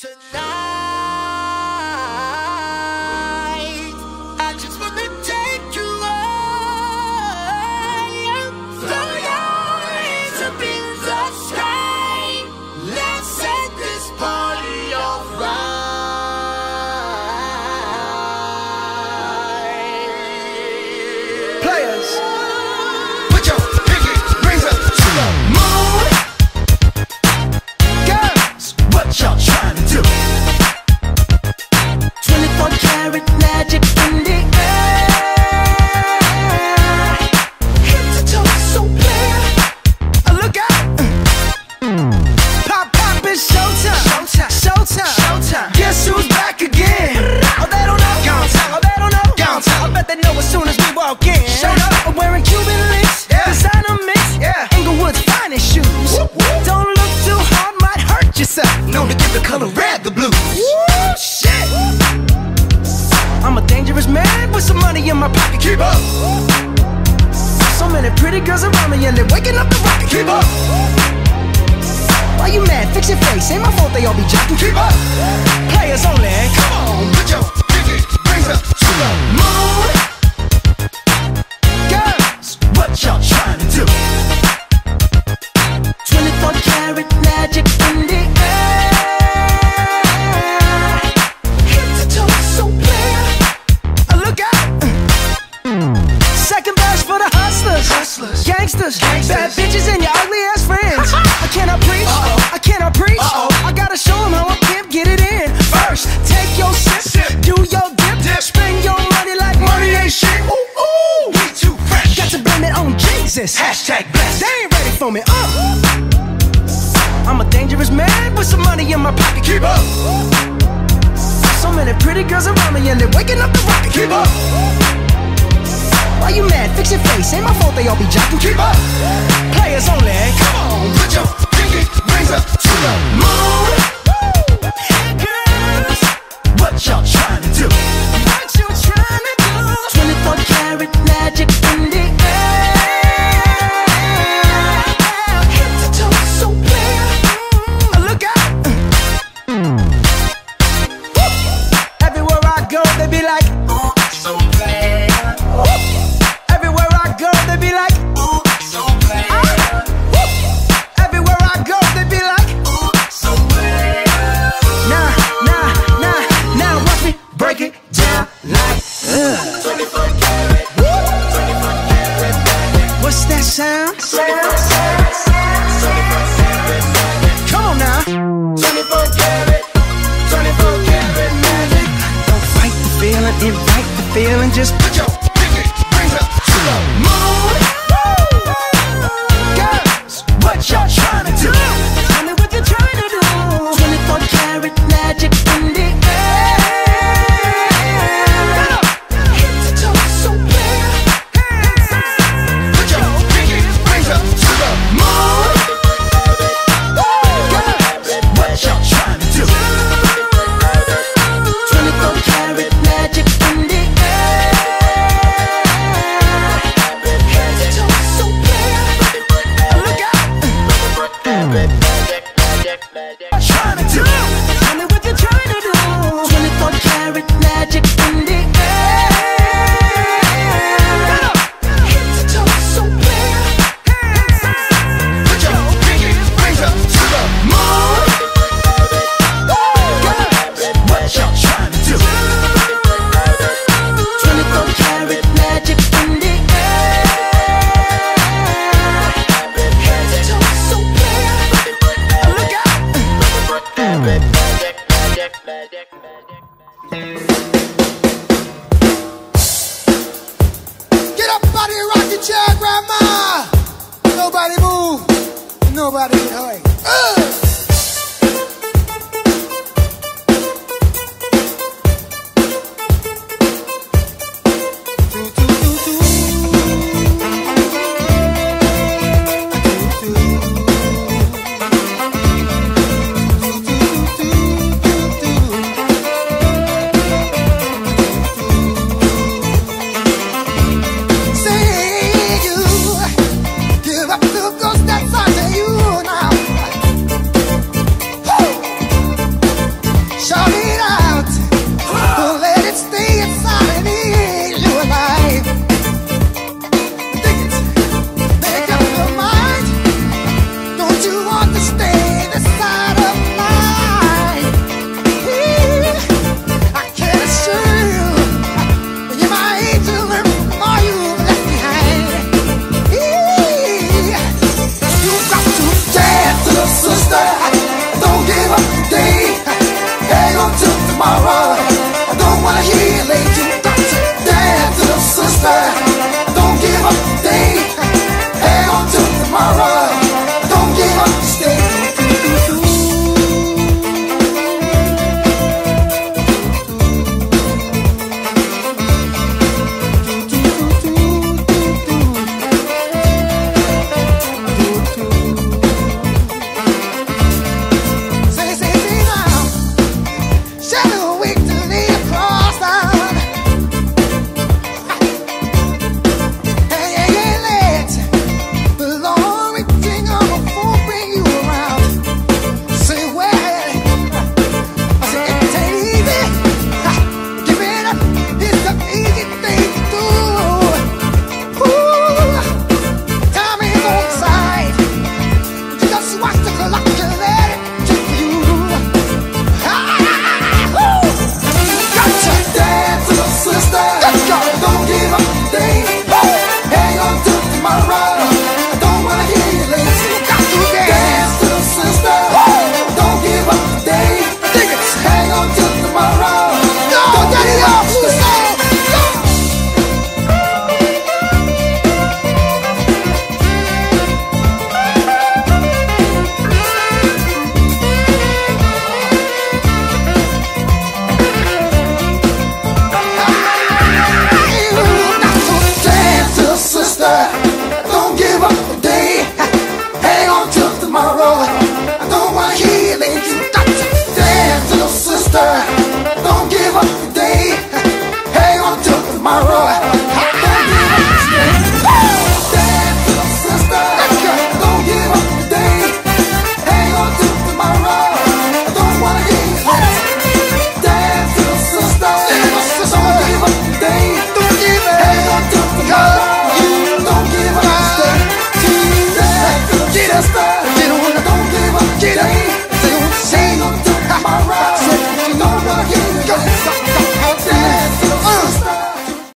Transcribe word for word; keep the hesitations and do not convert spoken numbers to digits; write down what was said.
Tonight, I just wanna take you high. Throw your hands up in the sky. Let's set this party off right. Players, put your pinky rings up to the moon. Girls, what y'all trying to do? twenty-four karat magic in the air. Head to toe, so clear. Uh, look out! Pop, pop, it's showtime. Showtime, showtime, showtime. Guess who's back again? Oh, they don't know. Gone time. Oh, they don't know. Gone time. I bet they know as soon as we walk in. Showed up. I'm wearing Cuban links. Yeah. Designer mix. Yeah. Inglewood's finest shoes. Whoop, whoop. Don't look too hard, might hurt yourself. Known to give the color red the blues. Woo, shit. I'm a dangerous man with some money in my pocket. Keep up. So many pretty girls around me and they're waking up the rocket. Keep up. Why you mad? Fix your face. Ain't my fault they all be jocking. Keep up. Players only. Come on, put your pinky rings up to the moon. Girls, what y'all trying to do? twenty-four karat magic in the air. Head to toe, so clear. Uh, look out. Second verse for the hustlers, hustlers, gangsters, gangsters. Bad bitches and your ugly ass friends. I cannot preach, uh-oh. I cannot preach. Uh-oh. I gotta show them how a pimp get it in. First, take your sip, sip. Do your dip, dip, spend your money like money ain't shit. Ooh, ooh, we too fresh. Got to blame it on Jesus. Hashtag blessed. They ain't ready for me. Uh. I'm a dangerous man with some money in my pocket. Keep up. So many pretty girls around me and they're waking up the rocket. Keep up. Why you mad? Fix your face. Ain't my fault they all be jocking. Keep up. Players only. Come on, put your pinky rings up to the moon. Girls, what y'all trying to do? What you trying to do? twenty-four karat magic in the air. Head to toe, so clear. Uh, look out. Woo. Everywhere I go, they be like, Ooh, so clear. woo. Everywhere I go, they be like, Ooh, so clear. woo. Everywhere I go, they be like, Ooh, so clear. nah, nah, nah, now watch me break it down like, uh. twenty-four karat. twenty-four karat magic. What's that sound? twenty-four karat. twenty-four karat magic. Come on now. twenty-four karat. twenty-four karat magic. Don't fight the feeling, invite the feeling. Just put your pinky rings up to the moon. Girls, what y'all trying to do? Tell me what you're trying to do. twenty-four karat magic in the air. Head to toe, so clear. Put your pinky rings up to the moon. Girls, what y'all trying to do? twenty-four karat magic in the air. Head to toe, so clear. Look out. What trying to do? Tell me what you're trying to do. twenty-four karat magic in the air. Head to toe, so clear. Put your pinky rings up to the moon. Girls, what y'all trying to do? twenty-four karat magic in the air. Head to toe, so clear. Look out. Get up out of your rocking chair, Grandma! Nobody move. Nobody hurry. Uh! Say you give up the ghost that's under you now. tomorrow.